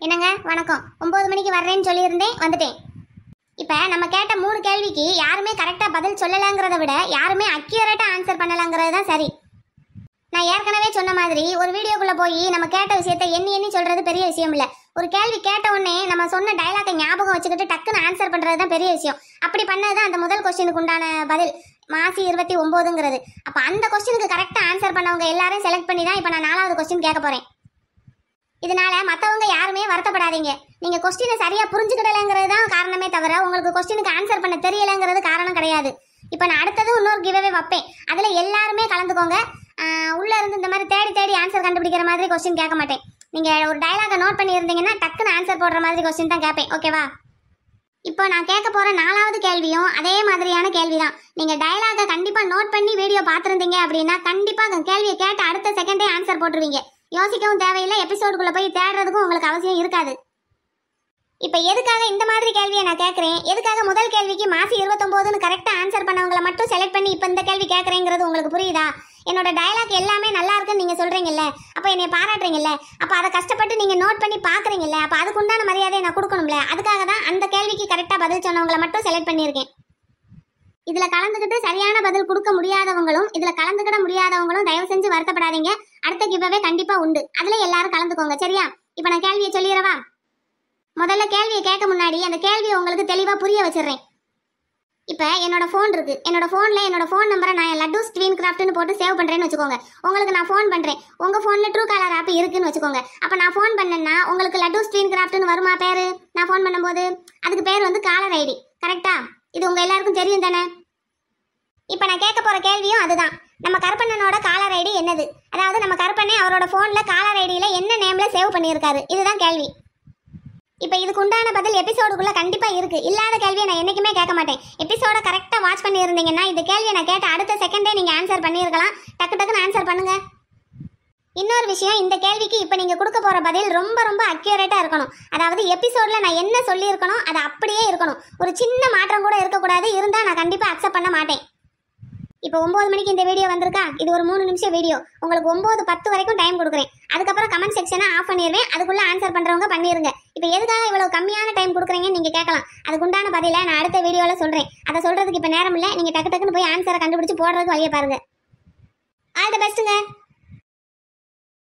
என்னங்க வணக்கம். 9 மணிக்கு வர்றேன்னு சொல்லியிருந்தேன், வந்துட்டேன். இப்போ நம்ம கேட்ட 3 கேள்விக்கு யாருமே கரெக்டாக பதில் சொல்லலைங்கிறத விட யாருமே அக்யூரேட்டாக ஆன்சர் பண்ணலைங்கிறது தான் சரி. நான் ஏற்கனவே சொன்ன மாதிரி ஒரு வீடியோக்குள்ளே போய் நம்ம கேட்ட விஷயத்தை எண்ணி சொல்கிறது பெரிய விஷயம் இல்லை. ஒரு கேள்வி கேட்ட உடனே நம்ம சொன்ன டைலாக்கை ஞாபகம் வச்சுக்கிட்டு டக்குன்னு ஆன்சர் பண்ணுறது தான் பெரிய விஷயம். அப்படி பண்ணது தான் அந்த முதல் கொஸ்டினுக்கு உண்டான பதில் மாசி 29ங்கிறது. அப்போ அந்த கொஸ்டினுக்கு கரெக்டாக ஆன்சர் பண்ணவங்க எல்லாரையும் செலக்ட் பண்ணி தான் இப்போ நான் 4வது கொஸ்டின் கேட்க போகிறேன். இதனால மற்றவங்க யாருமே வருத்தப்படாதீங்க. நீங்கள் கொஸ்டினை சரியாக புரிஞ்சுக்கிடலைங்கிறது தான் காரணமே தவிர உங்களுக்கு கொஸ்டினுக்கு ஆன்சர் பண்ண தெரியலைங்கிறது காரணம் கிடையாது. இப்போ நான் அடுத்தது இன்னொரு கிவ்அவே வைப்பேன். அதில் எல்லாருமே கலந்துக்கோங்க. உள்ளே இருந்து இந்த மாதிரி தேடி ஆன்சர் கண்டுபிடிக்கிற மாதிரி கொஸ்டின் கேட்க மாட்டேன். நீங்கள் ஒரு டைலாகை நோட் பண்ணியிருந்தீங்கன்னா டக்குன்னு ஆன்சர் போடுற மாதிரி கொஸ்டின் தான் கேட்பேன். ஓகேவா? இப்போ நான் கேட்க போகிற 4வது கேள்வியும் அதே மாதிரியான கேள்வி தான். நீங்கள் டைலாகை கண்டிப்பாக நோட் பண்ணி வீடியோ பார்த்துருந்தீங்க அப்படின்னா கண்டிப்பாக கேள்வியை கேட்ட அடுத்த செகண்டே ஆன்சர் போட்டுருவீங்க. யோசிக்கவும் தேவையில்லை, எபிசோடுக்குள்ளே போய் தேடுறதுக்கும் உங்களுக்கு அவசியம் இருக்காது. இப்போ எதுக்காக இந்த மாதிரி கேள்வியை நான் கேட்குறேன், எதுக்காக முதல் கேள்விக்கு மாசி 29ன்னு கரெக்டாக ஆன்சர் பண்ணவங்களை மட்டும் செலக்ட் பண்ணி இப்போ இந்த கேள்வி கேட்குறேங்கிறது உங்களுக்கு புரியுதா? என்னோட டயலாக் எல்லாமே நல்லா இருக்குன்னு நீங்கள் சொல்கிறீங்கல்ல, அப்போ என்னை பாராட்டுறீங்கல்ல, அப்போ அதை கஷ்டப்பட்டு நீங்கள் நோட் பண்ணி பார்க்குறீங்கல்ல, அப்போ அதுக்கு உண்டான மரியாதையை நான் கொடுக்கணும்ல. அதுக்காக தான் அந்த கேள்விக்கு கரெக்டாக பதில் சொன்னவங்களை மட்டும் செலக்ட் பண்ணியிருக்கேன். இதில் கலந்துக்கிட்டு சரியான பதில் கொடுக்க முடியாதவங்களும் இதில் கலந்துக்கிட முடியாதவங்களும் தயவு செஞ்சு வருத்தப்படாதீங்க. அடுத்த கிவ்அவே கண்டிப்பாக உண்டு. அதில் எல்லாரும் கலந்துக்கோங்க, சரியா? இப்போ நான் கேள்வியை சொல்லிடுறவா? முதல்ல கேள்வியை கேட்க முன்னாடி அந்த கேள்வியை உங்களுக்கு தெளிவாக புரிய வச்சிடுறேன். இப்போ என்னோட ஃபோன் இருக்குது. என்னோட ஃபோனில் என்னோட ஃபோன் நம்பரை நான் லட்டூஸ் ட்வீன் கிராஃப்ட்னு போட்டு சேவ் பண்ணுறேன்னு வச்சுக்கோங்க. உங்களுக்கு நான் ஃபோன் பண்ணுறேன். உங்கள் ஃபோனில் ட்ரூ காலர் ஆப் இருக்குன்னு வச்சுக்கோங்க. அப்போ நான் ஃபோன் பண்ணேன்னா உங்களுக்கு லட்டூஸ் ட்வீன் கிராஃப்ட்னு வருமா பேர்? நான் ஃபோன் பண்ணும்போது அதுக்கு பேர் வந்து காலர் ஐடி. கரெக்டா? இது உங்கள் எல்லாருக்கும் தெரியும் தானே? இப்போ நான் கேட்க போகிற கேள்வியும் அதுதான். நம்ம கருப்பண்ணனோட காலர் ஐடி என்னது? அதாவது நம்ம கருப்பண்ணே அவரோட ஃபோனில் காலர் ஐடியில் என்ன நேமில் சேவ் பண்ணியிருக்காரு? இதுதான் கேள்வி. இப்போ இதுக்கு உண்டான பதில் எபிசோடுக்குள்ளே கண்டிப்பாக இருக்குது. இல்லாத கேள்வியை நான் என்றைக்குமே கேட்க மாட்டேன். எபிசோட கரெக்டாக வாட்ச் பண்ணியிருந்தீங்கன்னா இந்த கேள்வியை நான் கேட்ட அடுத்த செகண்டே நீங்கள் ஆன்சர் பண்ணியிருக்கலாம். டக்குன்னு ஆன்சர் பண்ணுங்கள். இன்னொரு விஷயம், இந்த கேள்விக்கு இப்போ நீங்கள் கொடுக்க போகிற பதில் ரொம்ப அக்யூரேட்டாக இருக்கணும். அதாவது எபிசோடில் நான் என்ன சொல்லியிருக்கணும் அது அப்படியே இருக்கணும். ஒரு சின்ன மாற்றம் கூட இருக்கக்கூடாது. இருந்தால் நான் கண்டிப்பாக அக்செப்ட் பண்ண மாட்டேன். இப்போ 9 மணிக்கு இந்த வீடியோ வந்திருக்கா? இது ஒரு 3 நிமிஷம் வீடியோ. உங்களுக்கு 9:10 வரைக்கும் டைம் கொடுக்குறேன். அதுக்கப்புறம் கமெண்ட் செக்ஷனை ஆஃப் பண்ணிடுவேன். அதுக்குள்ளே ஆன்சர் பண்ணுறவங்க பண்ணிடுங்க. இப்போ எதுக்காக இவ்வளோ கம்மியான டைம் கொடுக்குறீங்கன்னு நீங்கள் கேட்கலாம். அதுக்குண்டான பதிலை நான் அடுத்த வீடியோவில் சொல்கிறேன். அதை சொல்கிறதுக்கு இப்போ நேரம் இல்லை. நீங்கள் டக்குன்னு போய் ஆன்சரை கண்டுபிடிச்சி போடுறதுக்கு வழியை பாருங்கள். All the பெஸ்ட்டுங்க.